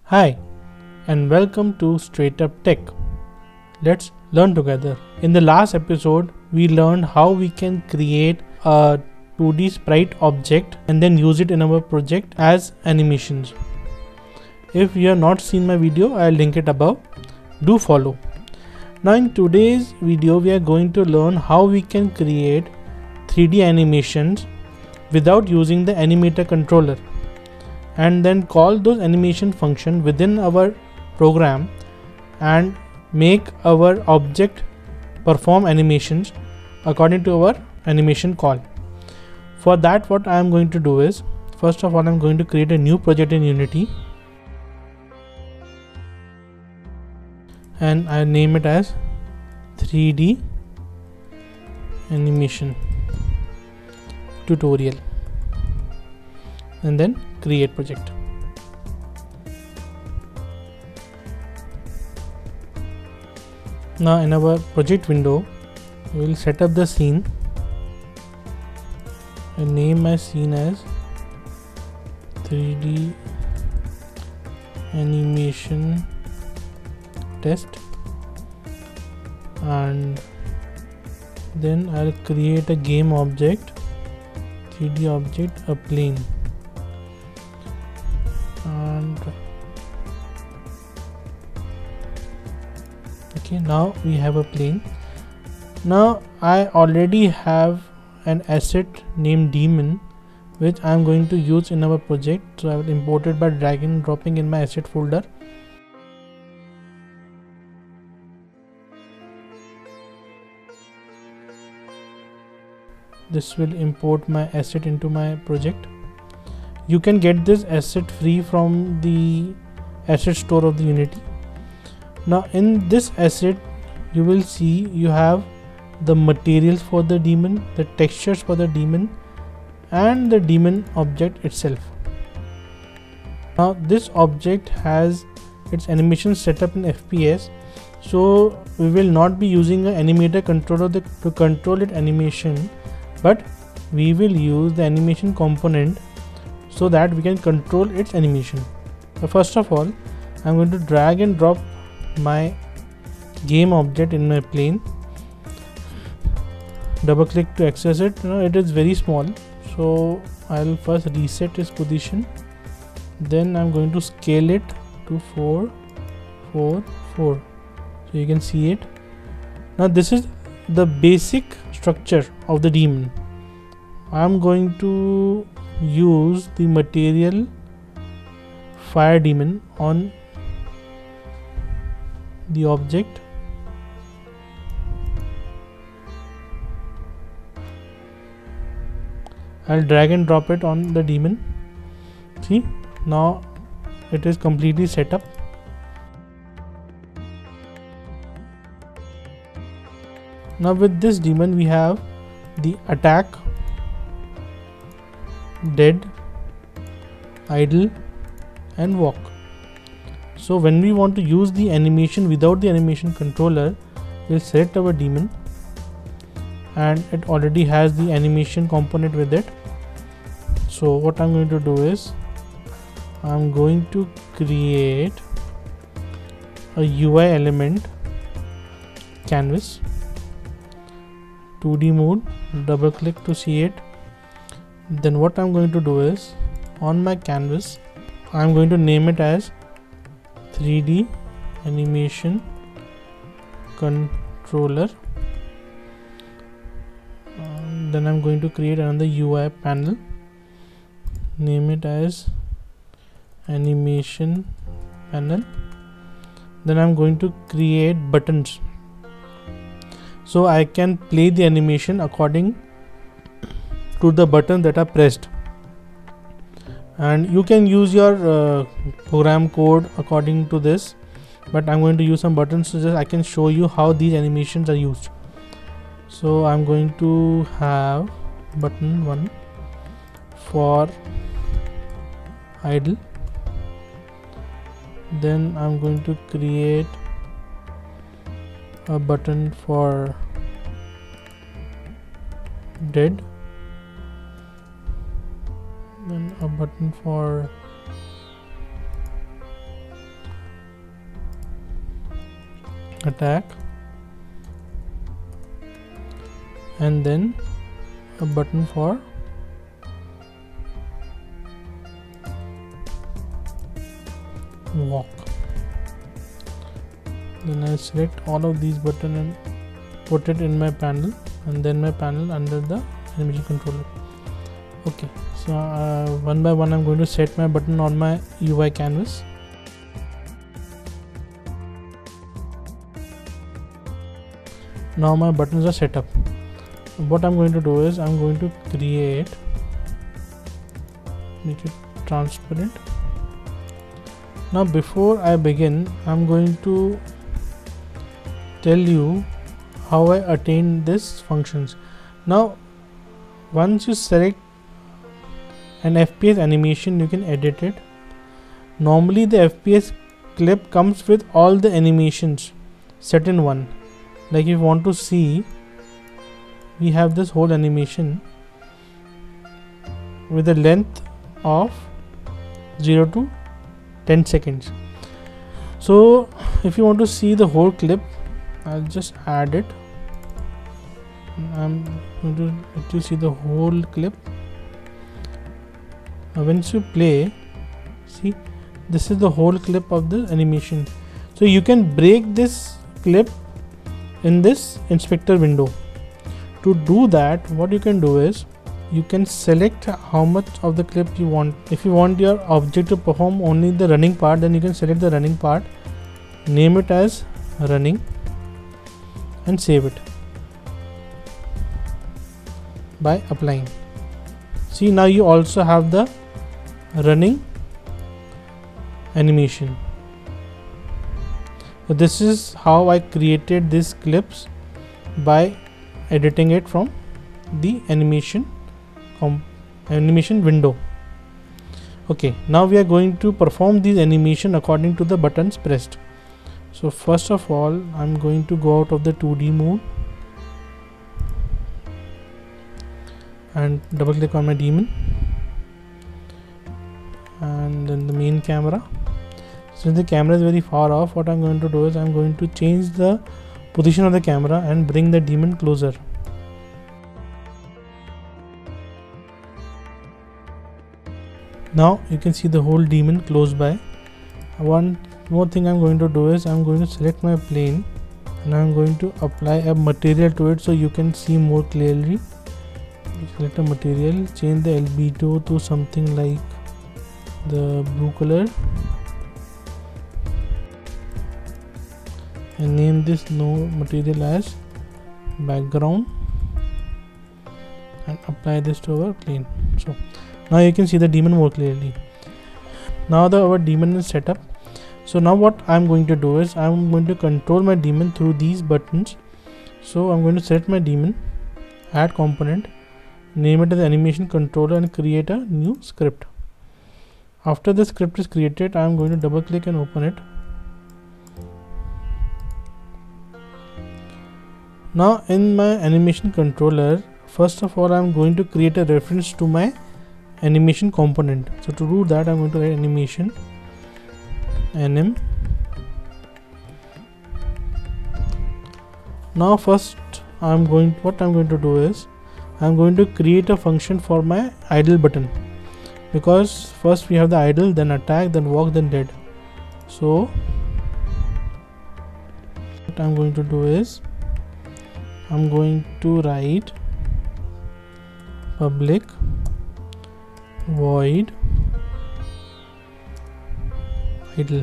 Hi, and welcome to Straight Up Tech. Let's learn together. In the last episode, we learned how we can create a 2D sprite object and then use it in our project as animations. If you have not seen my video, I'll link it above. Do follow. Now in today's video, we are going to learn how we can create 3D animations without using the Animator Controller, and then call those animation function within our program and make our object perform animations according to our animation call. For that, what I am going to do is, first of all, I am going to create a new project in Unity and I'll name it as 3D animation tutorial and then create project. Now in our project window, we will set up the scene and name my scene as 3D animation test, and then I'll create a game object, 3D object, a plane, and okay, now we have a plane. Now I already have an asset named demon which I am going to use in our project, so I will import it by dragging and dropping in my asset folder. This will import my asset into my project. You can get this asset free from the asset store of the Unity. Now in this asset, you will see you have the materials for the demon, the textures for the demon, and the demon object itself. Now this object has its animation set up in FPS, so we will not be using an animator controller to control its animation, but we will use the animation component so that we can control its animation. So first of all, I'm going to drag and drop my game object in my plane. Double click to access it. Now it is very small, so I'll first reset its position. Then I'm going to scale it to 4, 4, 4. So you can see it. Now this is the basic structure of the demon. I'm going to use the material fire demon on the object. I'll drag and drop it on the demon. See, now it is completely set up. Now with this demon we have the attack, dead, idle, and walk. So when we want to use the animation without the animation controller, we'll select our demon, and it already has the animation component with it. So what I'm going to do is, I'm going to create a UI element, canvas, 2D mode, double click to see it. Then what I'm going to do is, on my canvas, I'm going to name it as 3D animation controller. Then I'm going to create another UI panel, name it as animation panel. Then I'm going to create buttons, so I can play the animation according to the button that are pressed, and you can use your program code according to this, but I'm going to use some buttons so that I can show you how these animations are used. So I'm going to have button 1 for idle, then I'm going to create a button for dead, then a button for attack, and then a button for walk. Then I select all of these buttons and put it in my panel, and then my panel under the animation controller. Okay, so one by one I'm going to set my button on my UI canvas. Now my buttons are set up. What I'm going to do is I'm going to make it transparent. Now before I begin, I'm going to tell you how I attain these functions. Now once you select an FPS animation, you can edit it. Normally the FPS clip comes with all the animations set in one. Like if you want to see, we have this whole animation with a length of 0 to 10 seconds. So if you want to see the whole clip, I'll just add it. I'm going to let you see the whole clip. Now once you play, see, this is the whole clip of the animation. So you can break this clip in this inspector window. To do that, what you can do is you can select how much of the clip you want. If you want your object to perform only the running part, then you can select the running part, name it as running, and save it by applying. See, now you also have the running animation. So this is how I created these clips, by editing it from the animation window. Okay, now we are going to perform these animation according to the buttons pressed. So first of all, I'm going to go out of the 2D mode and double click on my daemon, and then the main camera. Since the camera is very far off, what I'm going to do is I'm going to change the position of the camera and bring the daemon closer. Now you can see the whole daemon close by. One more thing I'm going to do is I'm going to select my plane and I'm going to apply a material to it so you can see more clearly. Select a material, change the albedo to something like the blue color, and name this material as background, and apply this to our plane. So now you can see the daemon more clearly. Now our daemon is set up. So now what I'm going to do is I'm going to control my daemon through these buttons. So I'm going to select my daemon, add component, name it as animation controller, and create a new script. After the script is created, I'm going to double click and open it. Now in my animation controller, first of all I'm going to create a reference to my animation component. So to do that, I'm going to write animation anim. Now first what I'm going to do is I'm going to create a function for my idle button, because first we have the idle, then attack, then walk, then dead. So what I'm going to do is I'm going to write public void idle,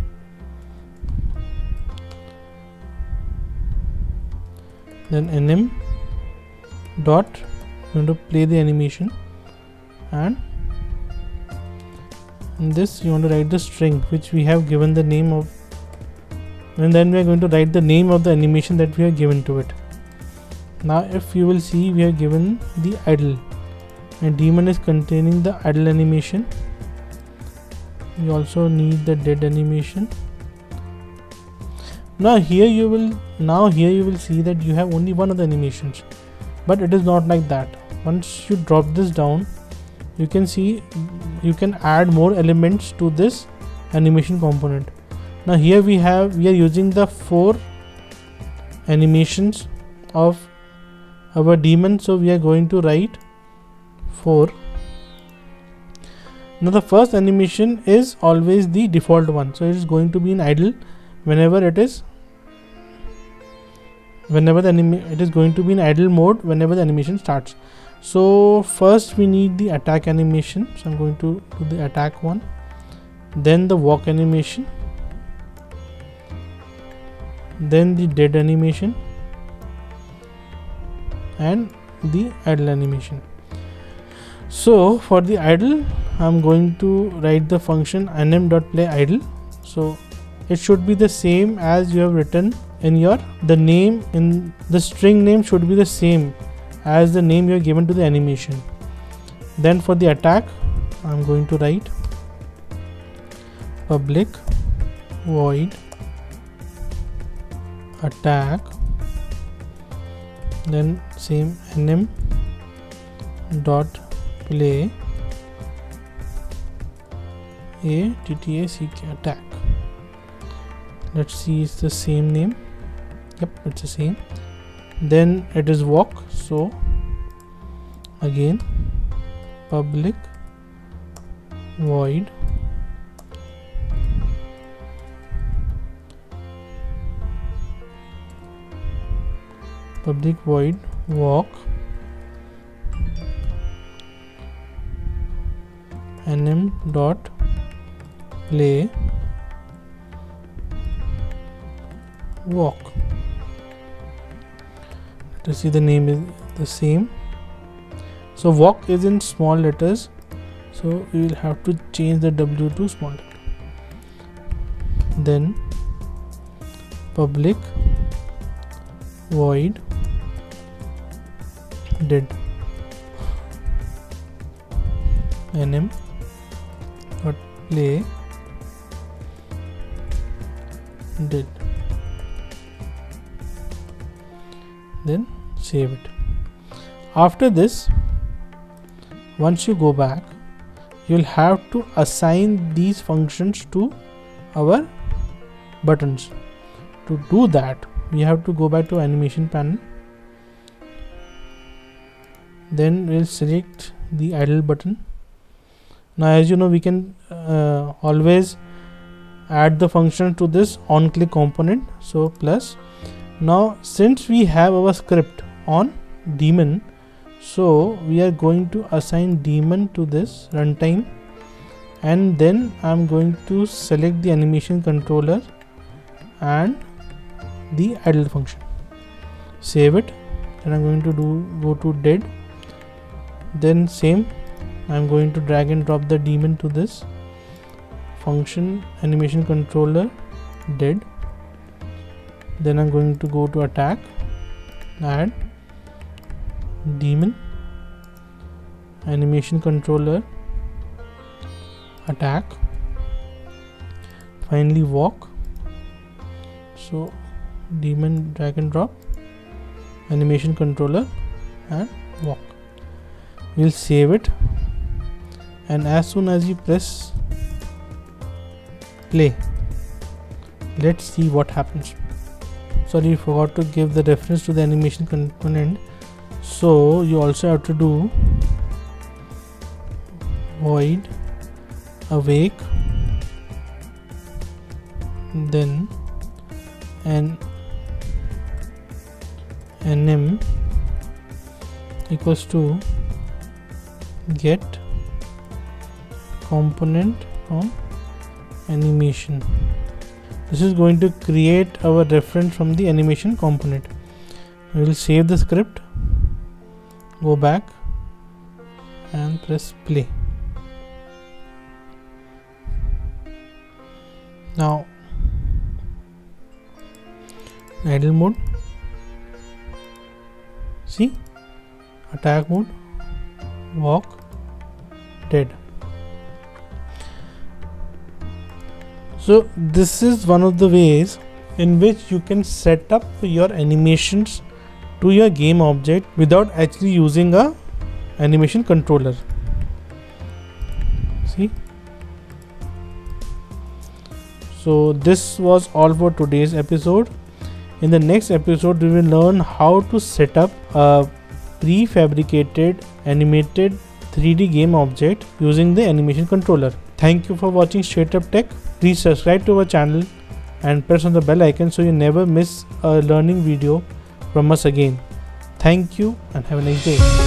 then anim dot, going to play the animation, and in this you want to write the string which we have given the name of, and then we are going to write the name of the animation that we have given to it. Now if you will see, we have given the idle, and daemon is containing the idle animation. We also need the dead animation. Now here you will see that you have only one of the animations, but it is not like that. Once you drop this down, you can see you can add more elements to this animation component. Now here we are using the 4 animations of our daemon, so we are going to write 4. Now the first animation is always the default one, so it is going to be in idle whenever it is going to be in idle mode whenever the animation starts. So first we need the attack animation, so I'm going to do the attack one, then the walk animation, then the dead animation, and the idle animation. So for the idle, I'm going to write the function anim.playIdle. So it should be the same as you have written in the name in the string name should be the same as the name you have given to the animation. Then for the attack, I'm going to write public void attack, then same anim dot play attack. Let's see, it's the same name. Yep, it's the same. Then it is walk, so again public void walk anim dot play walk. To see, the name is the same. So walk is in small letters, so we will have to change the W to small letter. Then public void dead anim dot play dead. Then save it. After this, once you go back, you'll have to assign these functions to our buttons. To do that, we have to go back to animation panel, then we'll select the idle button. Now as you know, we can always add the function to this on click component, so plus. Now since we have our script on daemon, so we are going to assign daemon to this runtime, and then I'm going to select the animation controller and the idle function, save it. Then I'm going to go to dead, then same, I'm going to drag and drop the daemon to this function animation controller dead. Then I'm going to go to attack, add daemon animation controller attack, finally walk. So daemon drag and drop animation controller and walk. We'll save it, and as soon as you press play, let's see what happens. Sorry, forgot to give the reference to the animation component, so you also have to do void awake, then an anim equals to get component from animation. This is going to create our reference from the animation component. We will save the script, go back and press play. Now idle mode, see, attack mode, walk, dead. So this is one of the ways in which you can set up your animations to your game object without actually using a animation controller. See. So this was all for today's episode. In the next episode, we will learn how to set up a prefabricated animated 3D game object using the animation controller. Thank you for watching Straight Up Tech. Please subscribe to our channel and press on the bell icon so you never miss a learning video from us again. Thank you and have a nice day.